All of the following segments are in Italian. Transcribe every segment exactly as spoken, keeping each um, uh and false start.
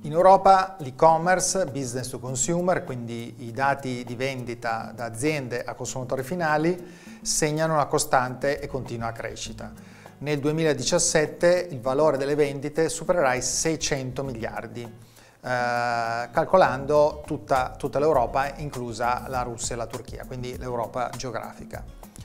In Europa l'e-commerce, business to consumer, quindi i dati di vendita da aziende a consumatori finali, segnano una costante e continua crescita. Nel duemiladiciassette il valore delle vendite supererà i seicento miliardi, eh, calcolando tutta, tutta l'Europa, inclusa la Russia e la Turchia, quindi l'Europa geografica.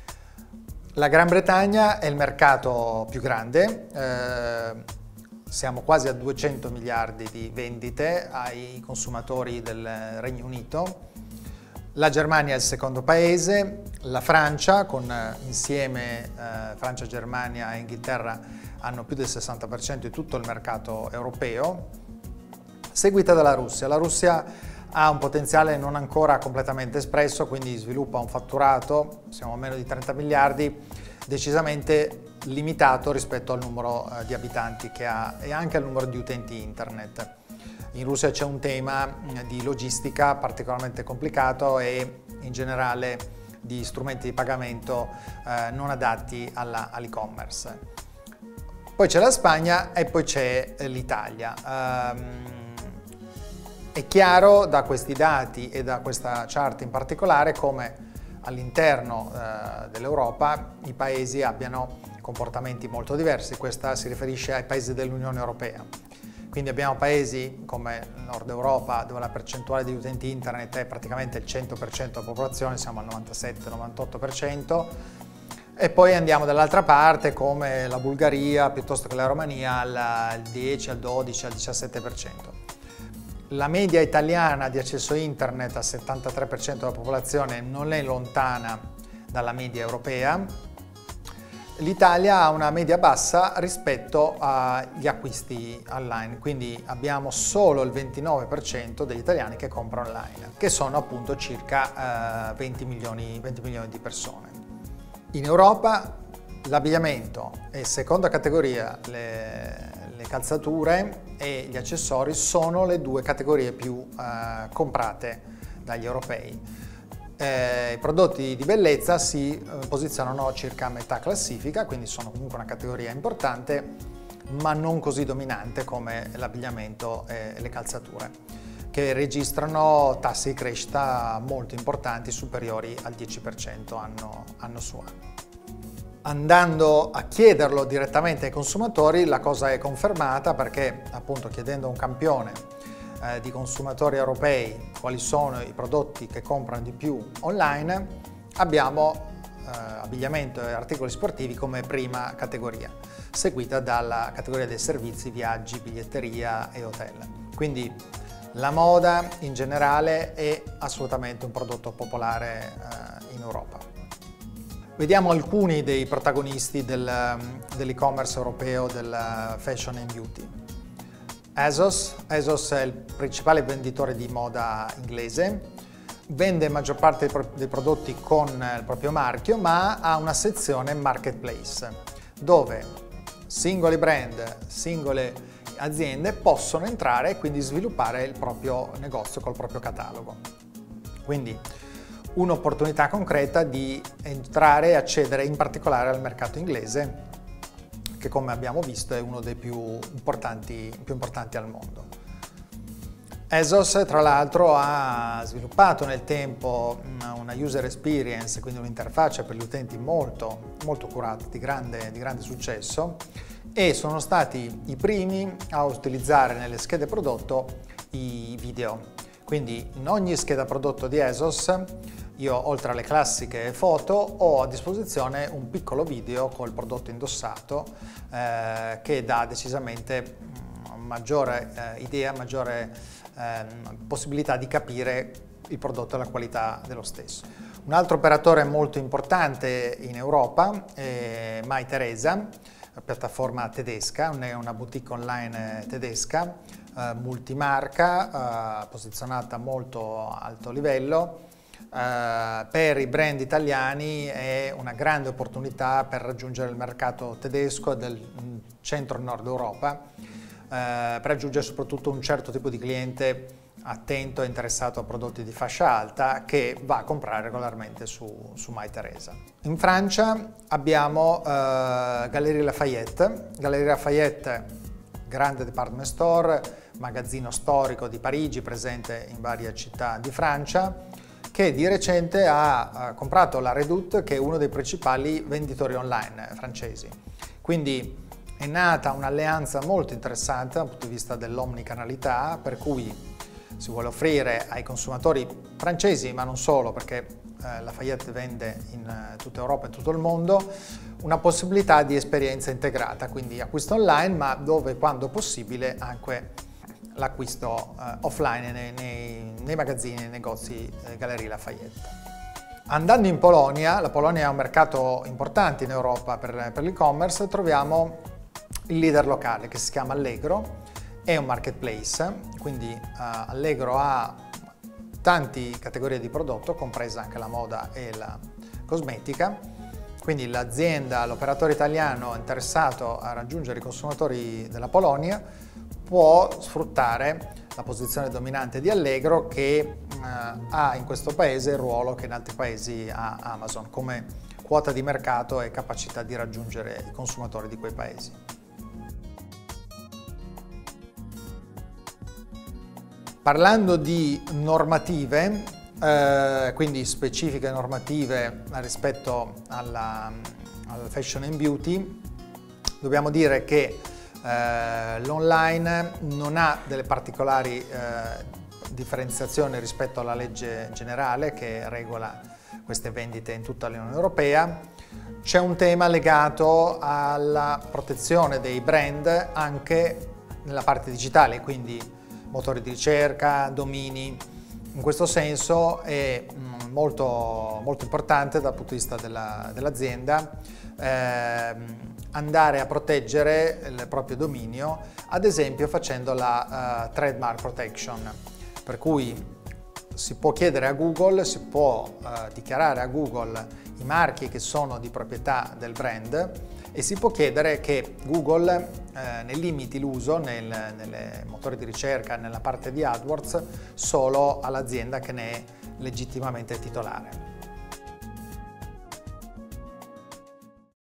La Gran Bretagna è il mercato più grande, eh, siamo quasi a duecento miliardi di vendite ai consumatori del Regno Unito. La Germania è il secondo paese, la Francia, con insieme eh, Francia, Germania e Inghilterra, hanno più del sessanta per cento di tutto il mercato europeo, seguita dalla Russia. La Russia ha un potenziale non ancora completamente espresso, quindi sviluppa un fatturato, siamo a meno di trenta miliardi, decisamente limitato rispetto al numero eh, di abitanti che ha e anche al numero di utenti internet. In Russia c'è un tema di logistica particolarmente complicato e in generale di strumenti di pagamento eh, non adatti all'e-commerce. Poi c'è la Spagna e poi c'è l'Italia. Um, è chiaro da questi dati e da questa chart in particolare come all'interno eh, dell'Europa i paesi abbiano comportamenti molto diversi. Questa si riferisce ai paesi dell'Unione Europea. Quindi abbiamo paesi come il Nord Europa dove la percentuale di utenti internet è praticamente il cento per cento della popolazione, siamo al novantasette novantotto per cento, e poi andiamo dall'altra parte come la Bulgaria piuttosto che la Romania al dieci, al dodici, al diciassette per cento. La media italiana di accesso internet al settantatré per cento della popolazione non è lontana dalla media europea. L'Italia ha una media bassa rispetto agli acquisti online, quindi abbiamo solo il ventinove per cento degli italiani che comprano online, che sono appunto circa eh, venti milioni, venti milioni di persone. In Europa l'abbigliamento è seconda categoria, le, le calzature e gli accessori sono le due categorie più eh, comprate dagli europei. Eh, I prodotti di bellezza si eh, posizionano circa a metà classifica, quindi sono comunque una categoria importante, ma non così dominante come l'abbigliamento e le calzature, che registrano tassi di crescita molto importanti, superiori al dieci per cento anno, anno su anno. Andando a chiederlo direttamente ai consumatori, la cosa è confermata perché, appunto, chiedendo a un campione di consumatori europei quali sono i prodotti che comprano di più online, abbiamo eh, abbigliamento e articoli sportivi come prima categoria, seguita dalla categoria dei servizi, viaggi, biglietteria e hotel. Quindi la moda in generale è assolutamente un prodotto popolare eh, in Europa. Vediamo alcuni dei protagonisti del, dell'e-commerce europeo del fashion and beauty. ASOS. ASOS è il principale venditore di moda inglese, vende la maggior parte dei prodotti con il proprio marchio, ma ha una sezione marketplace dove singoli brand, singole aziende possono entrare e quindi sviluppare il proprio negozio col proprio catalogo. Quindi un'opportunità concreta di entrare e accedere in particolare al mercato inglese, che come abbiamo visto è uno dei più importanti, più importanti al mondo. ASOS tra l'altro ha sviluppato nel tempo una user experience, quindi un'interfaccia per gli utenti molto, molto curata, di grande, di grande successo, e sono stati i primi a utilizzare nelle schede prodotto i video. Quindi in ogni scheda prodotto di ASOS io, oltre alle classiche foto, ho a disposizione un piccolo video col prodotto indossato eh, che dà decisamente maggiore eh, idea, maggiore eh, possibilità di capire il prodotto e la qualità dello stesso. Un altro operatore molto importante in Europa è Mytheresa, piattaforma tedesca, è una boutique online tedesca, eh, multimarca, eh, posizionata a molto alto livello. Uh, per i brand italiani è una grande opportunità per raggiungere il mercato tedesco del centro-nord Europa, uh, per raggiungere soprattutto un certo tipo di cliente attento e interessato a prodotti di fascia alta che va a comprare regolarmente su, su Mytheresa. In Francia abbiamo uh, Galeries Lafayette. Galeries Lafayette grande department store, magazzino storico di Parigi, presente in varie città di Francia, che di recente ha, ha comprato la Redoute, che è uno dei principali venditori online francesi. Quindi è nata un'alleanza molto interessante dal punto di vista dell'omnicanalità, per cui si vuole offrire ai consumatori francesi, ma non solo, perché eh, Lafayette vende in eh, tutta Europa e in tutto il mondo, una possibilità di esperienza integrata, quindi acquisto online, ma dove quando possibile anche l'acquisto eh, offline nei, nei, nei magazzini, nei negozi eh, Gallerie Lafayette. Andando in Polonia, la Polonia è un mercato importante in Europa per, per l'e-commerce, troviamo il leader locale che si chiama Allegro. È un marketplace, quindi uh, Allegro ha tante categorie di prodotto, compresa anche la moda e la cosmetica. Quindi l'azienda, l'operatore italiano interessato a raggiungere i consumatori della Polonia può sfruttare la posizione dominante di Allegro, che uh, ha in questo paese il ruolo che in altri paesi ha Amazon, come quota di mercato e capacità di raggiungere i consumatori di quei paesi. Parlando di normative, eh, quindi specifiche normative rispetto alla, al fashion and beauty, dobbiamo dire che eh, l'online non ha delle particolari eh, differenziazioni rispetto alla legge generale che regola queste vendite in tutta l'Unione Europea. C'è un tema legato alla protezione dei brand anche nella parte digitale, quindi motori di ricerca, domini. In questo senso è molto, molto importante dal punto di vista dell'azienda eh, andare a proteggere il proprio dominio, ad esempio facendo la uh, trademark protection, per cui si può chiedere a Google, si può uh, dichiarare a Google i marchi che sono di proprietà del brand e si può chiedere che Google eh, ne limiti l'uso nel, nelle motori di ricerca, nella parte di AdWords, solo all'azienda che ne è legittimamente titolare.